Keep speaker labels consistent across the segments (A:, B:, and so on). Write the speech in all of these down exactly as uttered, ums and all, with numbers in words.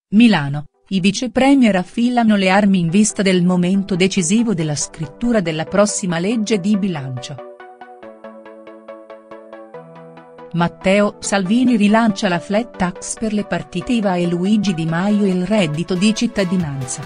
A: Milano, i vice premier affilano le armi in vista del momento decisivo della scrittura della prossima legge di bilancio. Matteo Salvini rilancia la flat tax per le partite I V A e Luigi Di Maio il reddito di cittadinanza.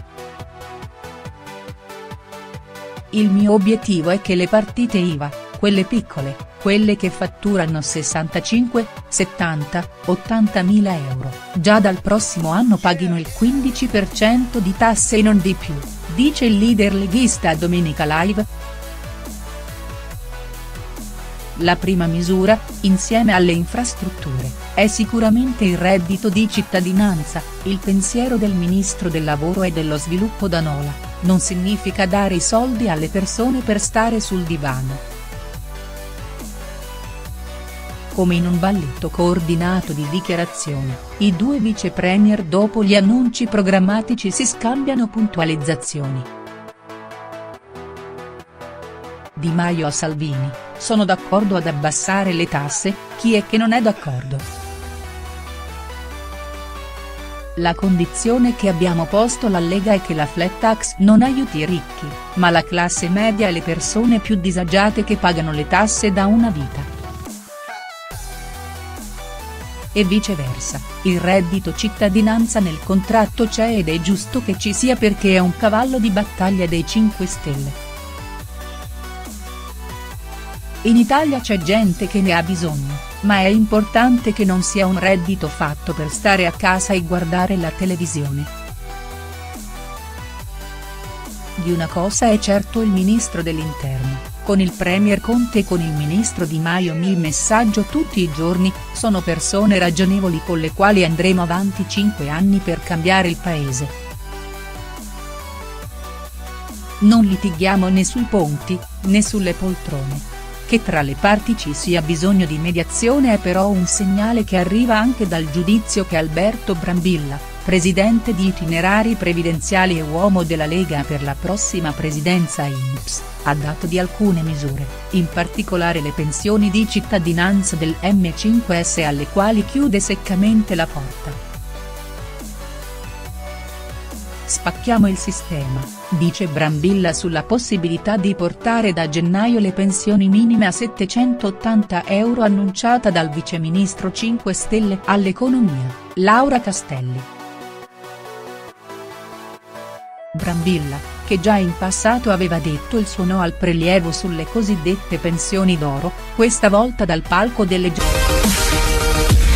A: Il mio obiettivo è che le partite I V A, quelle piccole, quelle che fatturano sessantacinque, settanta, ottanta mila euro, già dal prossimo anno paghino il quindici per cento di tasse e non di più, dice il leader leghista a Domenica Live. La prima misura, insieme alle infrastrutture, è sicuramente il reddito di cittadinanza. Il pensiero del ministro del lavoro e dello sviluppo D'Anola: non significa dare i soldi alle persone per stare sul divano. Come in un balletto coordinato di dichiarazioni, i due vice premier dopo gli annunci programmatici si scambiano puntualizzazioni. Di Maio a Salvini: sono d'accordo ad abbassare le tasse, chi è che non è d'accordo? La condizione che abbiamo posto alla Lega è che la flat tax non aiuti i ricchi, ma la classe media e le persone più disagiate che pagano le tasse da una vita. E viceversa, il reddito cittadinanza nel contratto c'è ed è giusto che ci sia perché è un cavallo di battaglia dei cinque Stelle. In Italia c'è gente che ne ha bisogno, ma è importante che non sia un reddito fatto per stare a casa e guardare la televisione. Di una cosa è certo il ministro dell'Interno, con il premier Conte e con il ministro Di Maio il messaggio tutti i giorni: sono persone ragionevoli con le quali andremo avanti cinque anni per cambiare il paese. Non litighiamo né sui ponti, né sulle poltrone. Che tra le parti ci sia bisogno di mediazione è però un segnale che arriva anche dal giudizio che Alberto Brambilla, presidente di Itinerari Previdenziali e uomo della Lega per la prossima presidenza I N P S, ha dato di alcune misure, in particolare le pensioni di cittadinanza del M cinque S alle quali chiude seccamente la porta. Spacchiamo il sistema, dice Brambilla sulla possibilità di portare da gennaio le pensioni minime a settecentottanta euro annunciata dal viceministro cinque Stelle all'economia, Laura Castelli. Brambilla, che già in passato aveva detto il suo no al prelievo sulle cosiddette pensioni d'oro, questa volta dal palco delle